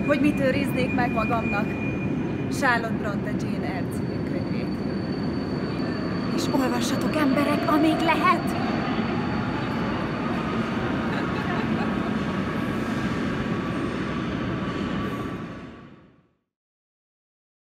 hogy mit őriznék meg magamnak. Charlotte Bronte Jane Eyre című könyvét. És olvassatok, emberek, amíg lehet!